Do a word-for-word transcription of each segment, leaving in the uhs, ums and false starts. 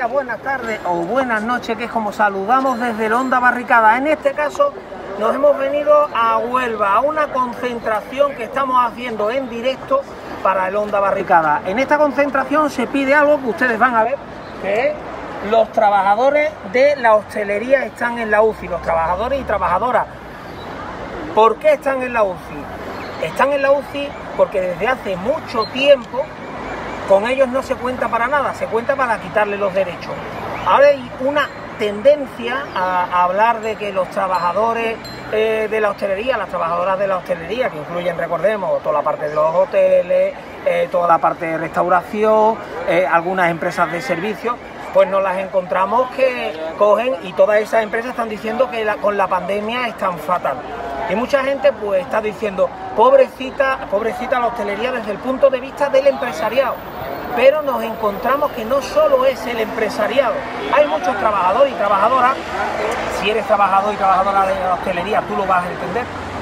días, buenas tardes o buenas noches, que es como saludamos desde el Onda Barricada. En este caso nos hemos venido a Huelva, a una concentración que estamos haciendo en directo para el Onda Barricada. En esta concentración se pide algo que ustedes van a ver, que es los trabajadores de la hostelería están en la U C I, los trabajadores y trabajadoras. ¿Por qué están en la U C I? Están en la U C I porque desde hace mucho tiempo con ellos no se cuenta para nada, se cuenta para quitarle los derechos. Ahora hay una tendencia a, a hablar de que los trabajadores eh, de la hostelería, las trabajadoras de la hostelería, que incluyen, recordemos, toda la parte de los hoteles, eh, toda la parte de restauración, eh, algunas empresas de servicios, pues nos las encontramos que cogen y todas esas empresas están diciendo que la, con la pandemia están fatal. Y mucha gente pues está diciendo, pobrecita, pobrecita la hostelería desde el punto de vista del empresariado. Pero nos encontramos que no solo es el empresariado, hay muchos trabajadores y trabajadoras, si eres trabajador y trabajadora de la hostelería tú lo vas a entender,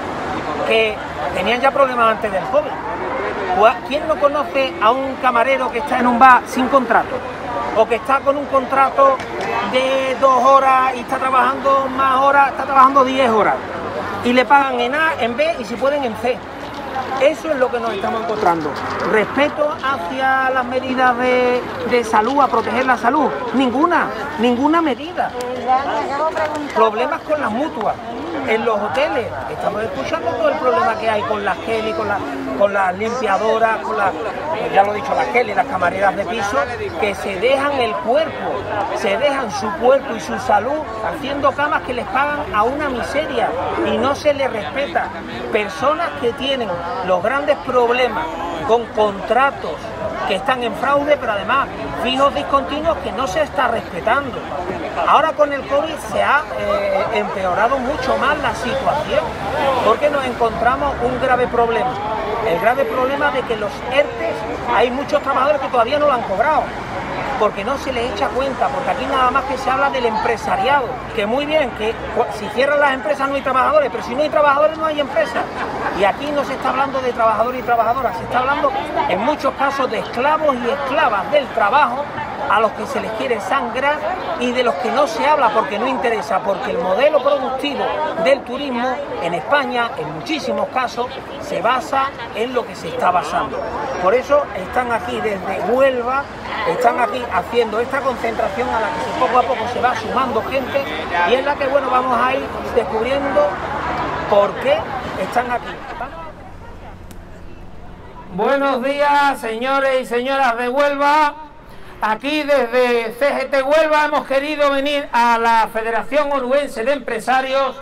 que tenían ya problemas antes del COVID. ¿Quién no conoce a un camarero que está en un bar sin contrato? O que está con un contrato de dos horas y está trabajando más horas, está trabajando diez horas. Y le pagan en A, en B y si pueden en C. Eso es lo que nos estamos encontrando. Respeto hacia las medidas de, de salud, a proteger la salud. Ninguna, ninguna medida. Problemas con las mutuas. En los hoteles estamos escuchando todo el problema que hay con las Kelly, con, la, con las limpiadoras, con las, ya lo he dicho, las Kelly, las camareras de piso, que se dejan el cuerpo, se dejan su cuerpo y su salud haciendo camas que les pagan a una miseria y no se les respeta. Personas que tienen los grandes problemas con contratos que están en fraude, pero además fijos discontinuos que no se está respetando. Ahora con el COVID se ha eh, empeorado mucho más la situación, porque nos encontramos un grave problema. El grave problema de que los ERTES, hay muchos trabajadores que todavía no lo han cobrado, porque no se les echa cuenta, porque aquí nada más que se habla del empresariado, que muy bien, que si cierran las empresas no hay trabajadores, pero si no hay trabajadores no hay empresas. Y aquí no se está hablando de trabajadores y trabajadoras, se está hablando en muchos casos de esclavos y esclavas del trabajo, a los que se les quiere sangrar y de los que no se habla porque no interesa, porque el modelo productivo del turismo en España, en muchísimos casos, se basa en lo que se está basando. Por eso están aquí desde Huelva, están aquí haciendo esta concentración a la que poco a poco se va sumando gente y es la que, bueno, vamos a ir descubriendo por qué están aquí. Buenos días, señores y señoras de Huelva. Aquí desde C G T Huelva hemos querido venir a la Federación Onubense de Empresarios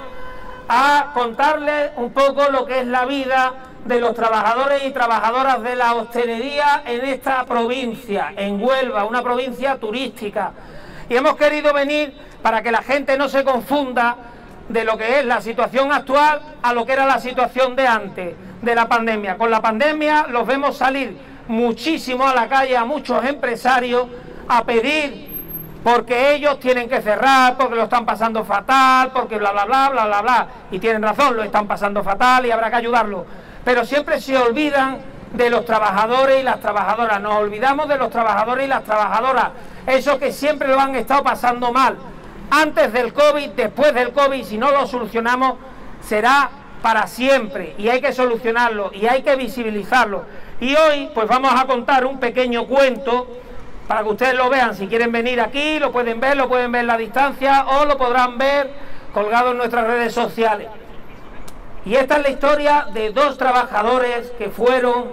a contarles un poco lo que es la vida de los trabajadores y trabajadoras de la hostelería en esta provincia, en Huelva, una provincia turística. Y hemos querido venir para que la gente no se confunda de lo que es la situación actual a lo que era la situación de antes de la pandemia. Con la pandemia los vemos salir muchísimo a la calle, a muchos empresarios, a pedir porque ellos tienen que cerrar, porque lo están pasando fatal, porque bla bla bla bla bla bla, y tienen razón, lo están pasando fatal y habrá que ayudarlo, pero siempre se olvidan de los trabajadores y las trabajadoras, nos olvidamos de los trabajadores y las trabajadoras, esos que siempre lo han estado pasando mal, antes del COVID, después del COVID, si no lo solucionamos será para siempre, y hay que solucionarlo, y hay que visibilizarlo. Y hoy pues vamos a contar un pequeño cuento para que ustedes lo vean. Si quieren venir aquí lo pueden ver, lo pueden ver a la distancia o lo podrán ver colgado en nuestras redes sociales. Y esta es la historia de dos trabajadores que fueron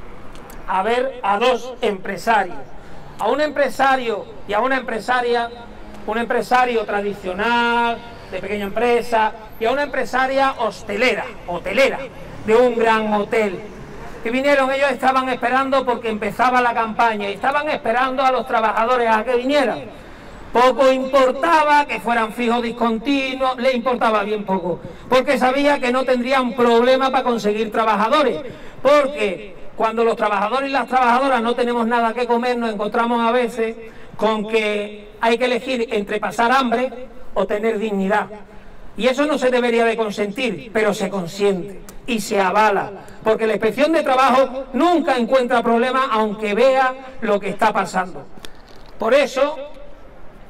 a ver a dos empresarios. A un empresario y a una empresaria, un empresario tradicional, de pequeña empresa, y a una empresaria hostelera, hotelera, de un gran hotel. Que vinieron, ellos estaban esperando porque empezaba la campaña y estaban esperando a los trabajadores a que vinieran. Poco importaba que fueran fijos discontinuos, le importaba bien poco, porque sabía que no tendrían problema para conseguir trabajadores, porque cuando los trabajadores y las trabajadoras no tenemos nada que comer, nos encontramos a veces con que hay que elegir entre pasar hambre o tener dignidad. Y eso no se debería de consentir, pero se consiente y se avala, porque la Inspección de Trabajo nunca encuentra problema aunque vea lo que está pasando. Por eso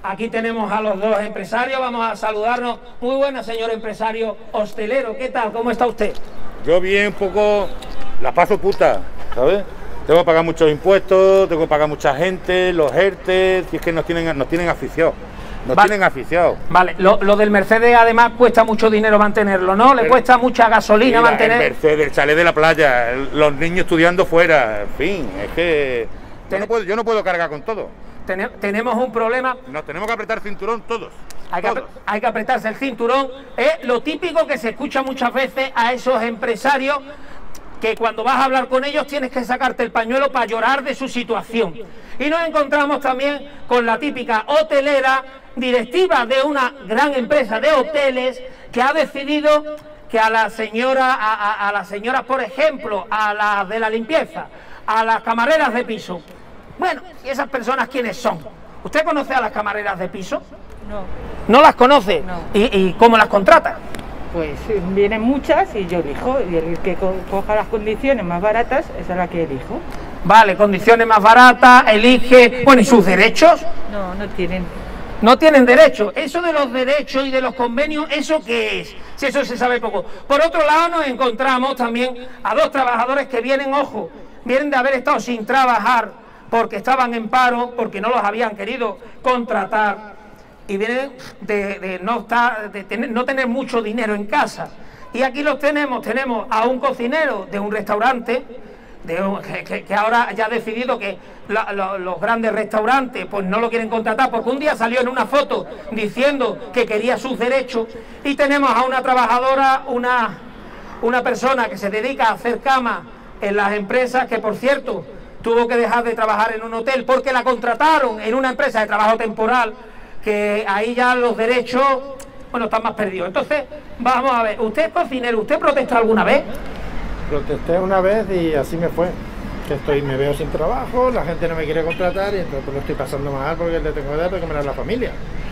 aquí tenemos a los dos empresarios, vamos a saludarnos. Muy buenas, señor empresario hostelero, ¿qué tal? ¿Cómo está usted? Yo bien, un poco, la paso puta, ¿sabes? Tengo que pagar muchos impuestos, tengo que pagar mucha gente, los ERTE, si es que nos tienen, nos tienen aficiados. Nos vale. tienen aficiados. Vale, lo, lo del Mercedes además cuesta mucho dinero mantenerlo, ¿no? Le Pero, cuesta mucha gasolina mira, mantener... el Mercedes, el chalet de la playa, el, los niños estudiando fuera, en fin, es que... Ten... Yo, no puedo, yo no puedo cargar con todo. Ten, tenemos un problema... Nos tenemos que apretar cinturón todos. Hay que, todos. hay que apretarse el cinturón. Es lo típico que se escucha muchas veces a esos empresarios, que cuando vas a hablar con ellos tienes que sacarte el pañuelo para llorar de su situación. Y nos encontramos también con la típica hotelera, directiva de una gran empresa de hoteles, que ha decidido que a la señora, a, a, a las señoras, por ejemplo, a las de la limpieza, a las camareras de piso. Bueno, ¿y esas personas quiénes son? ¿Usted conoce a las camareras de piso? No. ¿No las conoce? No. ¿Y, y cómo las contrata? Pues vienen muchas y yo elijo, y el que co coja las condiciones más baratas, esa es la que elijo. Vale, condiciones más baratas, elige... Bueno, ¿y sus derechos? No, no tienen. No tienen derecho. Eso de los derechos y de los convenios, ¿eso qué es? Si eso se sabe poco. Por otro lado, nos encontramos también a dos trabajadores que vienen, ojo, vienen de haber estado sin trabajar porque estaban en paro, porque no los habían querido contratar, y vienen de, de, no, estar, de tener, no tener mucho dinero en casa. Y aquí los tenemos, tenemos a un cocinero de un restaurante, de un, que, que ahora ya ha decidido que la, la, los grandes restaurantes pues no lo quieren contratar, porque un día salió en una foto diciendo que quería sus derechos. Y tenemos a una trabajadora, una, una persona que se dedica a hacer camas en las empresas, que por cierto tuvo que dejar de trabajar en un hotel porque la contrataron en una empresa de trabajo temporal, que ahí ya los derechos, bueno, están más perdidos. Entonces, vamos a ver, ¿usted es cocinero? ¿Usted protestó alguna vez? Protesté una vez y así me fue. Que estoy, me veo sin trabajo, la gente no me quiere contratar y entonces pues, lo estoy pasando mal porque le tengo que dar de comer a la familia.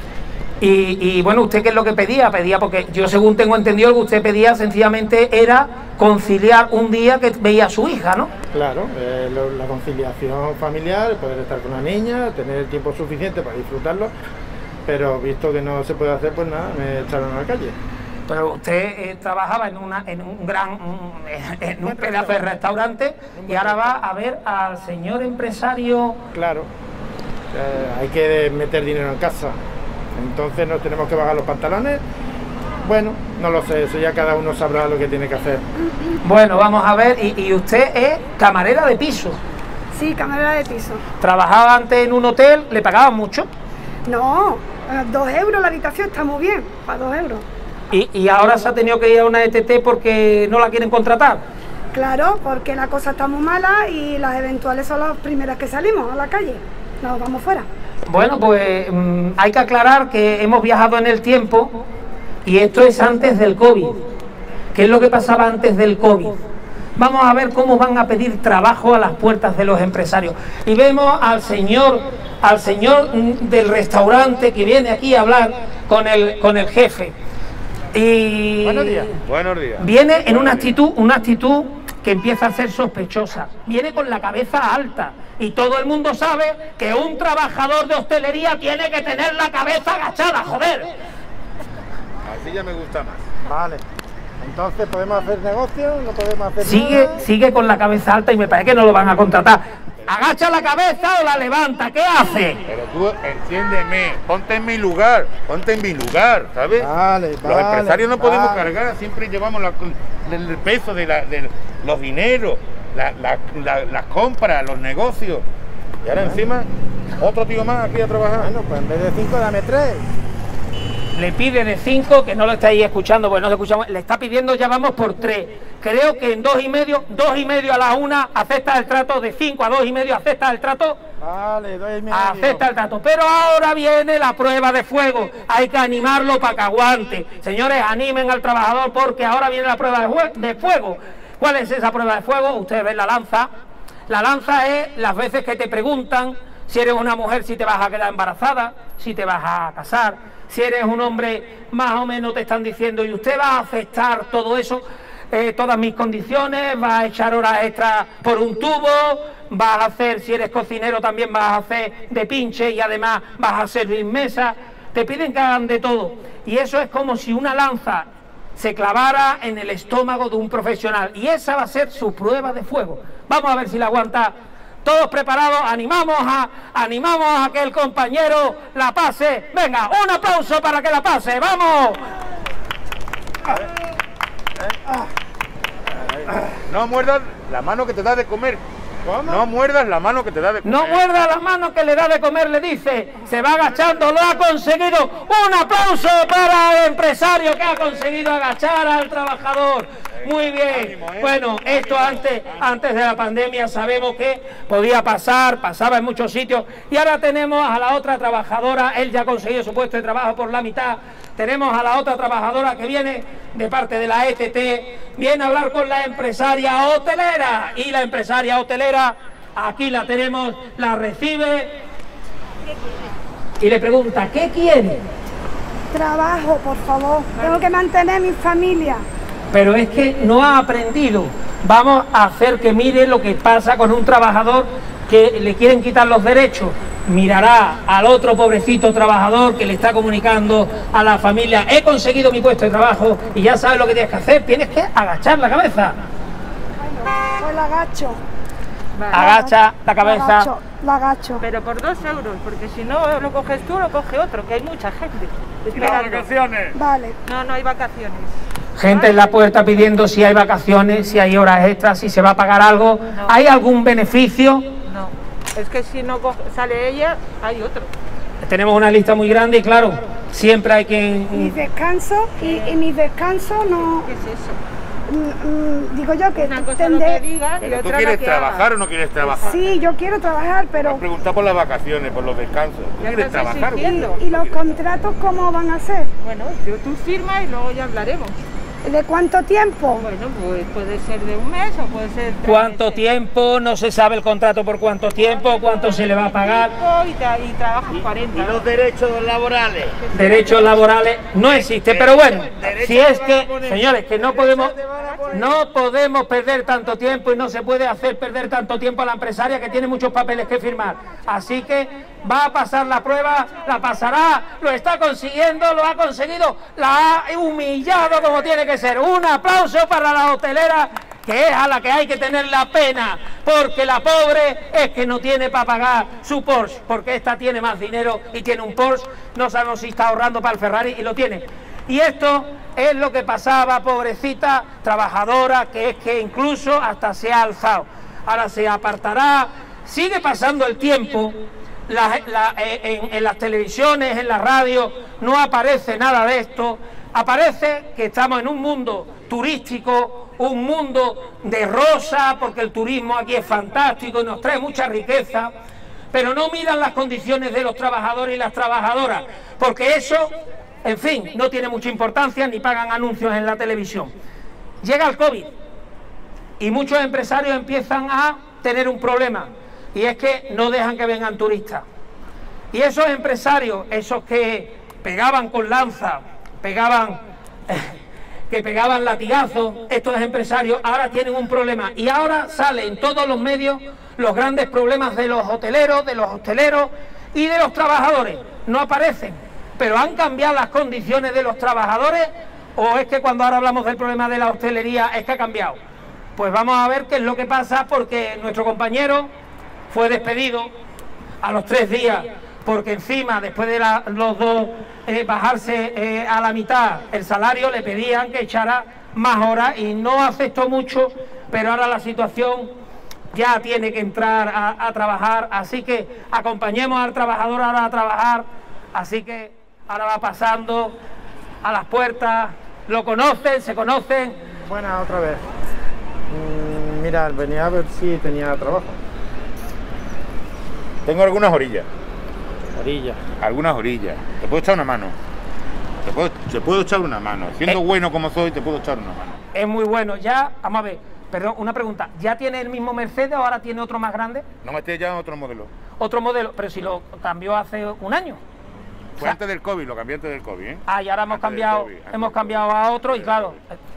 Y, y bueno, ¿usted qué es lo que pedía? Pedía, porque yo según tengo entendido, lo que usted pedía sencillamente era conciliar un día que veía a su hija, ¿no? Claro, eh, lo, la conciliación familiar, poder estar con la niña, tener el tiempo suficiente para disfrutarlo, pero visto que no se puede hacer, pues nada, me echaron a la calle. Pero usted eh, trabajaba en, una, en un gran, un, en un pedazo de restaurante y ahora va a ver al señor empresario... Claro, eh, hay que meter dinero en casa, entonces nos tenemos que bajar los pantalones. Bueno, no lo sé, eso ya cada uno sabrá lo que tiene que hacer. Bueno, vamos a ver, y, y usted es camarera de piso. Sí, camarera de piso. ¿Trabajaba antes en un hotel? ¿Le pagaban mucho? No, dos euros la habitación está muy bien, para dos euros. ¿Y, y ahora se ha tenido que ir a una E T T porque no la quieren contratar? Claro, porque la cosa está muy mala y las eventuales son las primeras que salimos a la calle. Nos vamos fuera. Bueno, pues mmm, hay que aclarar que hemos viajado en el tiempo y esto es antes del COVID. ¿Qué es lo que pasaba antes del COVID? Vamos a ver cómo van a pedir trabajo a las puertas de los empresarios. Y vemos al señor, al señor del restaurante que viene aquí a hablar con el, con el jefe. Y buenos días. Buenos días. Viene en una actitud, una actitud que empieza a ser sospechosa. Viene con la cabeza alta y todo el mundo sabe que un trabajador de hostelería tiene que tener la cabeza agachada, joder. Así ya me gusta más. Vale. Entonces, ¿podemos hacer negocio? ¿No podemos hacer Sigue, nada? sigue con la cabeza alta y me parece que no lo van a contratar. ¿Agacha la cabeza o la levanta? ¿Qué hace? Pero tú entiéndeme, ponte en mi lugar, ponte en mi lugar, ¿sabes? Vale, Los vale, empresarios no podemos vale. cargar, siempre llevamos la, el peso de, la, de los dineros, la, la, la, las compras, los negocios. Y ahora encima, otro tío más aquí a trabajar. Bueno, pues en vez de cinco, dame tres. Le pide de cinco, que no lo estáis escuchando, pues no se escuchamos, le está pidiendo, ya vamos por tres. Creo que en dos y medio, dos y medio a la una acepta el trato, de cinco a dos y medio acepta el trato. Vale, dos y medio. Acepta el trato, pero ahora viene la prueba de fuego, hay que animarlo para que aguante. Señores, animen al trabajador porque ahora viene la prueba de, de fuego. ¿Cuál es esa prueba de fuego? Ustedes ven la lanza. La lanza es las veces que te preguntan si eres una mujer, si te vas a quedar embarazada, si te vas a casar. Si eres un hombre, más o menos te están diciendo, ¿y usted va a aceptar todo eso? eh, todas mis condiciones, vas a echar horas extras por un tubo, vas a hacer, si eres cocinero también vas a hacer de pinche y además vas a servir mesa, te piden que hagan de todo. Y eso es como si una lanza se clavara en el estómago de un profesional, y esa va a ser su prueba de fuego. Vamos a ver si la aguanta. Todos preparados, animamos a, animamos a que el compañero la pase. Venga, un aplauso para que la pase, ¡vamos! No muerdas la mano que te da de comer. ¿Cómo? No muerdas la mano que te da de comer. No muerda la mano que le da de comer, le dice. Se va agachando, lo ha conseguido. Un aplauso para el empresario que ha conseguido agachar al trabajador. Muy bien. Bueno, esto antes, antes de la pandemia sabemos que podía pasar, pasaba en muchos sitios. Y ahora tenemos a la otra trabajadora, él ya ha conseguido su puesto de trabajo por la mitad. Tenemos a la otra trabajadora que viene de parte de la E T T, viene a hablar con la empresaria hotelera. Y la empresaria hotelera, aquí la tenemos, la recibe y le pregunta, ¿qué quiere? Trabajo, por favor. Tengo que mantener mi familia. Pero es que no ha aprendido. Vamos a hacer que mire lo que pasa con un trabajador que le quieren quitar los derechos. Mirará al otro pobrecito trabajador que le está comunicando a la familia, he conseguido mi puesto de trabajo, y ya sabes lo que tienes que hacer, tienes que agachar la cabeza. Bueno, pues la agacho. Vale. Agacha la cabeza. La agacho, la agacho. Pero por dos euros, porque si no lo coges tú, lo coge otro, que hay mucha gente esperando. vacaciones? Vale. No, no hay vacaciones. Gente en la puerta pidiendo si hay vacaciones, si hay horas extras, si se va a pagar algo. No. ¿Hay algún beneficio? No, es que si no coge- sale ella, hay otro. Tenemos una lista muy grande y claro, siempre hay Mis quien... descansos y, y mis descansos no... ¿Qué es eso? mm, mm, digo yo que Una cosa lo que tendré... diga y ¿Pero tú otra quieres lo que trabajar haga. o no quieres trabajar? Sí, yo quiero trabajar, pero... Pregunta por las vacaciones, por los descansos. ¿Tú Ya quieres estás trabajar? exigiendo. ¿Y los contratos cómo van a ser? Bueno, yo- tú firma y luego ya hablaremos. ¿De cuánto tiempo? Bueno, pues puede ser de un mes o puede ser... tres ¿Cuánto meses. tiempo? No se sabe el contrato por cuánto tiempo, cuánto se le va a pagar. Y, tra- y trabajas cuarenta. derechos laborales? Derechos laborales no existe, pero bueno, si es que, señores, que no podemos, no podemos perder tanto tiempo y no se puede hacer perder tanto tiempo a la empresaria que tiene muchos papeles que firmar. Así que va a pasar la prueba, la pasará, lo está consiguiendo, lo ha conseguido, la ha humillado como tiene que ser. Un aplauso para la hotelera, que es a la que hay que tener la pena, porque la pobre es que no tiene para pagar su Porsche, porque esta tiene más dinero y tiene un Porsche, no sabemos si está ahorrando para el Ferrari y lo tiene. Y esto es lo que pasaba, pobrecita trabajadora, que es que incluso hasta se ha alzado. Ahora se apartará, sigue pasando el tiempo, la- la- en, en las televisiones, en la radio, no aparece nada de esto. Aparece que estamos en un mundo turístico, un mundo de rosa, porque el turismo aquí es fantástico y nos trae mucha riqueza, pero no miran las condiciones de los trabajadores y las trabajadoras, porque eso, en fin, no tiene mucha importancia, ni pagan anuncios en la televisión. Llega el COVID y muchos empresarios empiezan a tener un problema, y es que no dejan que vengan turistas. Y esos empresarios, esos que pegaban con lanza, pegaban, que pegaban latigazos, estos empresarios ahora tienen un problema, y ahora salen en todos los medios los grandes problemas de los hoteleros, de los hosteleros y de los trabajadores. No aparecen, pero han cambiado las condiciones de los trabajadores, o es que cuando ahora hablamos del problema de la hostelería es que ha cambiado. Pues vamos a ver qué es lo que pasa, porque nuestro compañero fue despedido a los tres días, porque encima, después de la- los dos eh, bajarse eh, a la mitad el salario, le pedían que echara más horas y no aceptó mucho, pero ahora la situación ya tiene que entrar a, a trabajar, así que acompañemos al trabajador ahora a trabajar, así que ahora va pasando a las puertas, lo conocen, se conocen. Buenas, otra vez. Mm, mira, venía a ver si tenía trabajo. Tengo algunas orillas. Orilla. Algunas orillas. Te puedo echar una mano. Te puedo, te puedo echar una mano. Siendo Eh. bueno como soy, te puedo echar una mano. Es muy bueno, ya, vamos a ver, perdón, una pregunta, ¿ya tiene el mismo Mercedes o ahora tiene otro más grande? No me estés ya en otro modelo. Otro modelo, pero si lo cambió hace un año. Fue antes del COVID, lo cambié antes del COVID, ¿eh? Ah, y ahora hemos Antes del cambiado, COVID, antes hemos del cambiado COVID, a otro y antes del claro, COVID.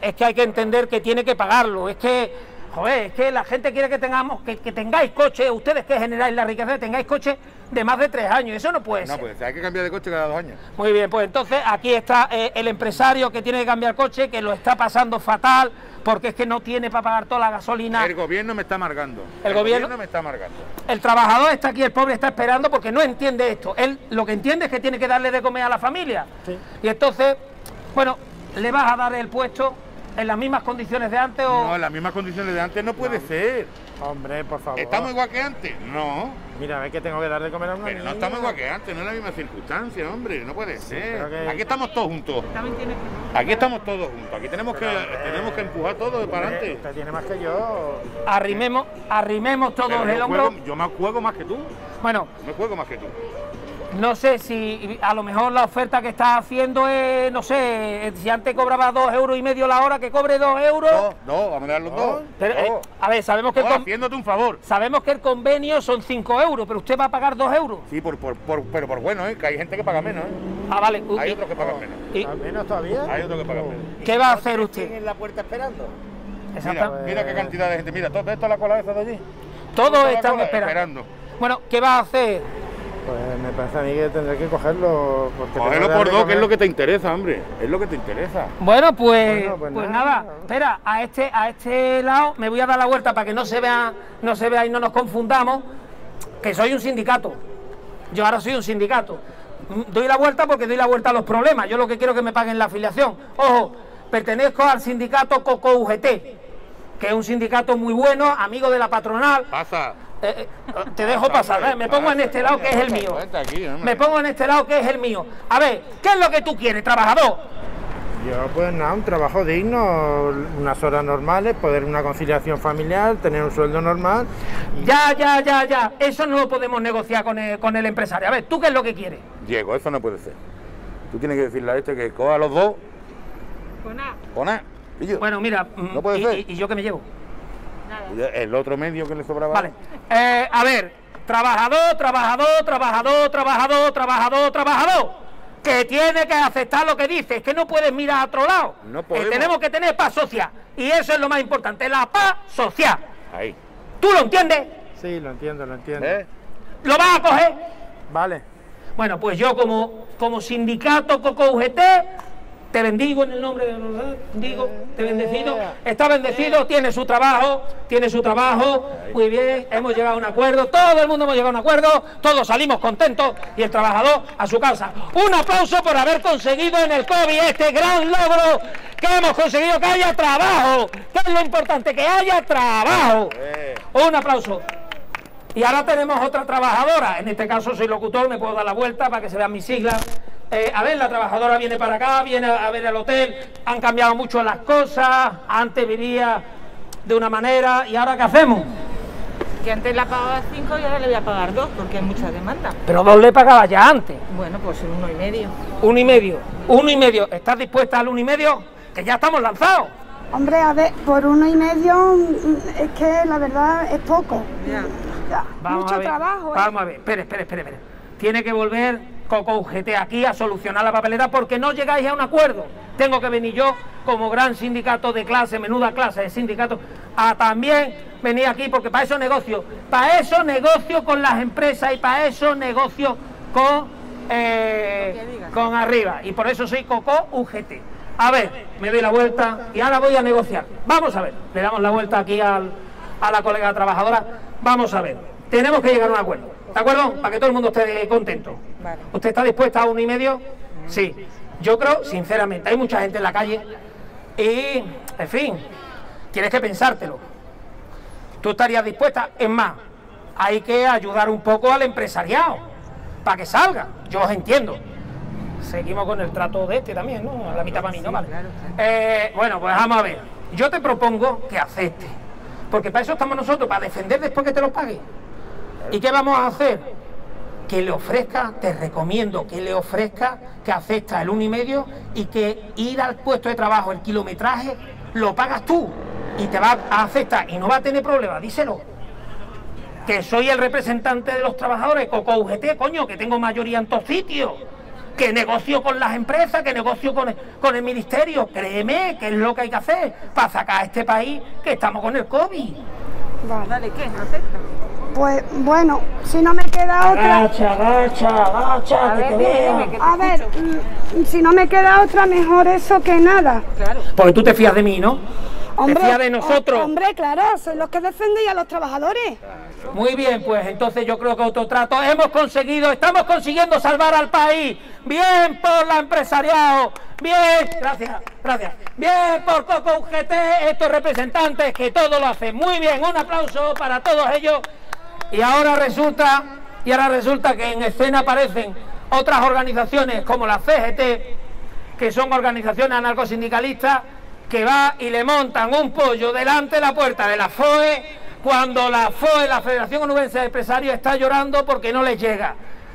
es que hay que entender que tiene que pagarlo, es que, joder, es que la gente quiere que tengamos, que, que tengáis coche, ustedes que generáis la riqueza, tengáis coche de más de tres años, eso no puede ser. No puede ser, hay que cambiar de coche cada dos años. Muy bien, pues entonces aquí está eh, el empresario que tiene que cambiar coche, que lo está pasando fatal, porque es que no tiene para pagar toda la gasolina. El gobierno me está amargando. El, el gobierno, gobierno me está amargando. El trabajador está aquí, el pobre está esperando porque no entiende esto. Él lo que entiende es que tiene que darle de comer a la familia. Sí. Y entonces, bueno, ¿le vas a dar el puesto en las mismas condiciones de antes o...? No, en las mismas condiciones de antes no puede No. ser. Hombre, por favor. ¿Estamos igual que antes? No. Mira, ves que tengo que dar de comer a una Pero no niña. estamos igual que antes, no es la misma circunstancia, hombre, no puede ser. pero que- Aquí estamos todos juntos. También tiene que... Aquí estamos todos juntos. Aquí tenemos que, Pero, eh, tenemos que empujar todo para Usted, adelante. usted tiene más que yo. Arrimemos, arrimemos todos Pero el yo, hombro. juego, yo me juego más que tú. Bueno, Me juego más que tú. no sé si a lo mejor la oferta que estás haciendo es, no sé, si antes cobraba dos euros y medio la hora, que cobre dos euros. No, no, vamos a dar los No, dos. Pero, eh, No. a ver, sabemos que, el No, con- haciéndote un favor. sabemos que el convenio son cinco euros, pero usted va a pagar dos euros. Sí, por, por, por- pero por bueno, ¿eh? Que hay gente que paga menos, ¿eh? Ah, vale. U- Hay y- otros que pagan menos. y- ¿Al menos todavía? Hay otros que pagan menos. ¿Qué va a hacer usted? en la puerta esperando. Mira, Exacta- mira qué cantidad de gente. Mira, ¿todo esto la cola esa de allí? Todos Toda la están cola esperando. Bueno, ¿qué va a hacer? Pues me parece a mí que tendré que cogerlo. Porque tengo Cógelo que dar por de dos, que es comer. lo que te interesa, hombre. Es lo que te interesa. Bueno, pues, Bueno, pues pues nada. nada, espera, a este, a este lado me voy a dar la vuelta para que no se vea, no se vea y no nos confundamos, que soy un sindicato. Yo ahora soy un sindicato. Mm, Doy la vuelta porque doy la vuelta a los problemas. Yo lo que quiero es que me paguen la afiliación. Ojo, pertenezco al sindicato Coco U G T, que es un sindicato muy bueno, amigo de la patronal. Pasa. Eh, eh, te dejo pasar, ¿eh? Me pongo en este lado que es el mío. Vente aquí, hombre. Me pongo en este lado que es el mío. A ver, ¿qué es lo que tú quieres, trabajador? Yo, pues nada, un trabajo digno, unas horas normales, poder una conciliación familiar, tener un sueldo normal. Ya, ya, ya, ya. Eso no lo podemos negociar con el, con el empresario. A ver, ¿tú qué es lo que quieres? Diego, eso no puede ser. Tú tienes que decirle a este que coja a los dos Pues nada, o nada. Y yo- Bueno, mira, mm, No puede y, ser. y- y yo qué me llevo? nada. El otro medio que le sobraba. Vale. Eh, a ver, trabajador, trabajador, trabajador, trabajador, trabajador, trabajador. Que tiene que aceptar lo que dice, es que no puedes mirar a otro lado. No Que podemos. tenemos que tener paz social. Y eso es lo más importante, la paz social. Ahí. ¿Tú lo entiendes? Sí, lo entiendo, lo entiendo. ¿Eh? ¿Lo vas a coger? Vale. Bueno, pues yo como, como sindicato Coco U G T, te bendigo en el nombre de los digo, te bendecido, está bendecido, tiene su trabajo, tiene su trabajo, muy bien, hemos llegado a un acuerdo, todo el mundo hemos llegado a un acuerdo, todos salimos contentos y el trabajador a su casa. Un aplauso por haber conseguido en el COVID este gran logro que hemos conseguido, que haya trabajo, que es lo importante, que haya trabajo. Eh. Un aplauso. Y ahora tenemos otra trabajadora, en este caso soy locutor, me puedo dar la vuelta para que se vean mis siglas. Eh, a ver, la trabajadora viene para acá, viene a ver el hotel, han cambiado mucho las cosas, antes vivía de una manera y ahora ¿qué hacemos? Que antes la pagaba cinco y ahora le voy a pagar dos porque hay mucha demanda. Pero dos le pagaba ya antes, Bueno, pues uno y medio. uno y medio, uno y medio, ¿estás dispuesta al uno y medio? Que ya estamos lanzados. Hombre, a ver, por uno y medio mm, es que la verdad es poco. Ya. Ya, Vamos mucho a ver, trabajo, ¿eh? vamos a ver, espere, espere, espere, espere. Tiene que volver Coco U G T aquí a solucionar la papeleta porque no llegáis a un acuerdo. Tengo que venir yo, como gran sindicato de clase, menuda clase de sindicato, a también venir aquí porque para eso negocio. Para eso negocio con las empresas y para eso negocio con, eh, Lo que digas. con arriba. Y por eso soy Coco U G T. A ver, me doy la vuelta y ahora voy a negociar. Vamos a ver, le damos la vuelta aquí al, a la colega trabajadora. Vamos a ver, tenemos que llegar a un acuerdo, ¿de acuerdo? Para que todo el mundo esté contento. Vale. ¿Usted está dispuesta a uno y medio? Sí. Yo creo, sinceramente, hay mucha gente en la calle y, en fin, tienes que pensártelo. ¿Tú estarías dispuesta? Es más, hay que ayudar un poco al empresariado para que salga. Yo os entiendo. Seguimos con el trato de este también, ¿no? A la mitad para mí, ¿no? Vale. Eh, bueno, pues vamos a ver. Yo te propongo que aceptes. Porque para eso estamos nosotros, para defender después que te los pague. ¿Y qué vamos a hacer? Que le ofrezca, te recomiendo que le ofrezca que acepta el uno y medio y que ir al puesto de trabajo, el kilometraje, lo pagas tú y te va a aceptar y no va a tener problema, díselo. Que soy el representante de los trabajadores, Coco U G T, coño, que tengo mayoría en todos sitios. que negocio con las empresas, que negocio con el, con el ministerio. Créeme que es lo que hay que hacer para sacar a este país, que estamos con el COVID. Vale. Dale, ¿qué? ¿Acepta? Pues bueno, si no me queda otra... Agacha, agacha, agacha, A que ver, te dime, vea. dime, que te A ver, escucho. mm, si no me queda otra, mejor eso que nada. Claro. Porque tú te fías de mí, ¿no? Te fías de nosotros. ho- Hombre, claro, sois los que defendéis a los trabajadores. Muy bien, pues entonces yo creo que autotrato hemos conseguido, estamos consiguiendo salvar al país. Bien por la empresariado, bien, gracias, gracias. Bien por Coco U G T, estos representantes que todo lo hacen. Muy bien, un aplauso para todos ellos. Y ahora resulta, y ahora resulta que en escena aparecen otras organizaciones como la C G T, que son organizaciones anarcosindicalistas, que va y le montan un pollo delante de la puerta de la F O E, cuando la F O E, la Federación Onubense de Empresarios, está llorando porque no les llega.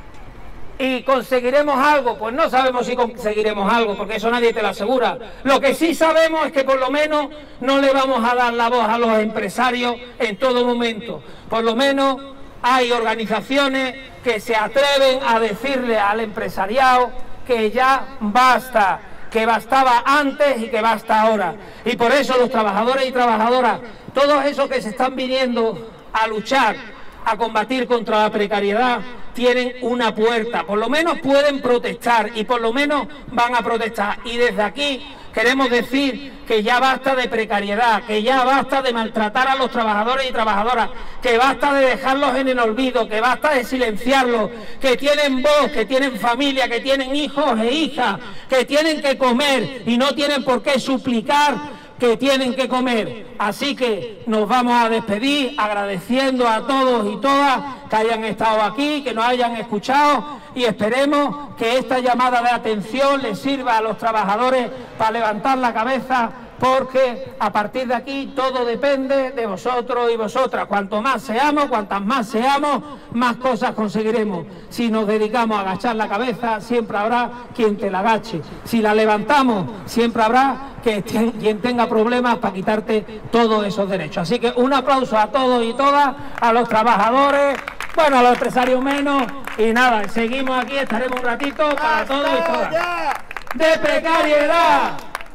¿Y conseguiremos algo? Pues no sabemos si conseguiremos algo, porque eso nadie te lo asegura. Lo que sí sabemos es que por lo menos no le vamos a dar la voz a los empresarios en todo momento. Por lo menos hay organizaciones que se atreven a decirle al empresariado que ya basta, que bastaba antes y que basta ahora. Y por eso los trabajadores y trabajadoras, todos esos que se están viniendo a luchar, a combatir contra la precariedad, tienen una puerta, por lo menos pueden protestar y por lo menos van a protestar. Y desde aquí queremos decir que ya basta de precariedad, que ya basta de maltratar a los trabajadores y trabajadoras, que basta de dejarlos en el olvido, que basta de silenciarlos, que tienen voz, que tienen familia, que tienen hijos e hijas, que tienen que comer y no tienen por qué suplicar que tienen que comer. Así que nos vamos a despedir agradeciendo a todos y todas que hayan estado aquí, que nos hayan escuchado, y esperemos que esta llamada de atención les sirva a los trabajadores para levantar la cabeza, porque a partir de aquí todo depende de vosotros y vosotras. Cuanto más seamos, cuantas más seamos, más cosas conseguiremos. Si nos dedicamos a agachar la cabeza, siempre habrá quien te la agache. Si la levantamos, siempre habrá que te, quien tenga problemas para quitarte todos esos derechos. Así que un aplauso a todos y todas, a los trabajadores, bueno, a los empresarios menos, y nada, seguimos aquí, estaremos un ratito para todos y todas. ¡De precariedad!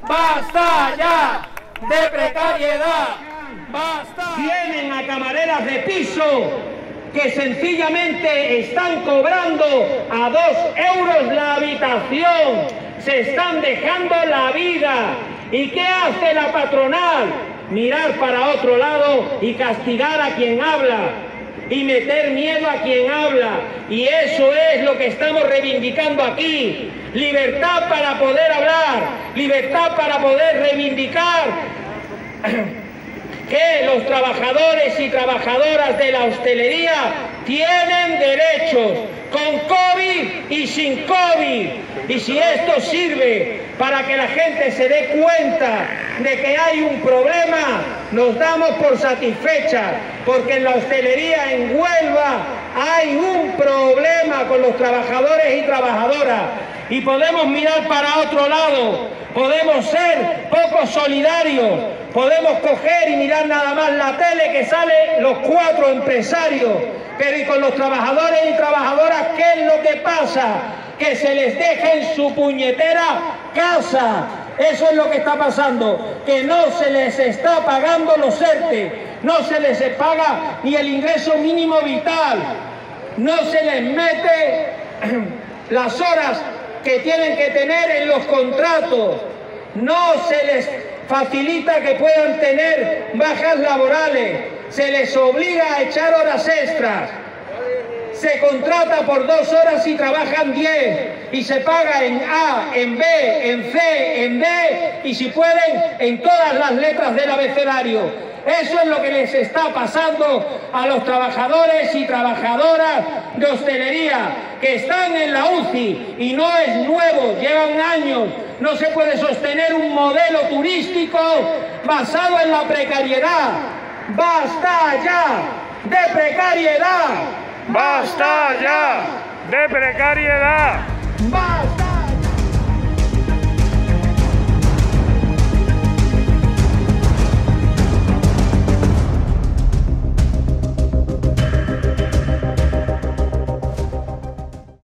¡Basta ya! ¡De precariedad! ¡Basta! Tienen a camareras de piso que sencillamente están cobrando a dos euros la habitación. Se están dejando la vida. ¿Y qué hace la patronal? Mirar para otro lado y castigar a quien habla. Y meter miedo a quien habla. Y eso es lo que estamos reivindicando aquí. Libertad para poder hablar, libertad para poder reivindicar que los trabajadores y trabajadoras de la hostelería tienen derechos, con COVID y sin COVID. Y si esto sirve para que la gente se dé cuenta de que hay un problema, nos damos por satisfechas, porque en la hostelería en Huelva hay un problema con los trabajadores y trabajadoras. Y podemos mirar para otro lado, podemos ser poco solidarios, podemos coger y mirar nada más la tele que salen los cuatro empresarios, pero y con los trabajadores y trabajadoras, ¿qué es lo que pasa? Que se les deja en su puñetera casa. Eso es lo que está pasando, que no se les está pagando los ERTE, no se les paga ni el ingreso mínimo vital, no se les mete las horas que tienen que tener en los contratos, no se les facilita que puedan tener bajas laborales, se les obliga a echar horas extras, se contrata por dos horas y trabajan diez, y se paga en A, en B, en C, en D, y si pueden, en todas las letras del abecedario. Eso es lo que les está pasando a los trabajadores y trabajadoras de hostelería, que están en la U C I, y no es nuevo, llevan años. No se puede sostener un modelo turístico basado en la precariedad. ¡Basta ya de precariedad! ¡Basta ya de precariedad! ¡Basta!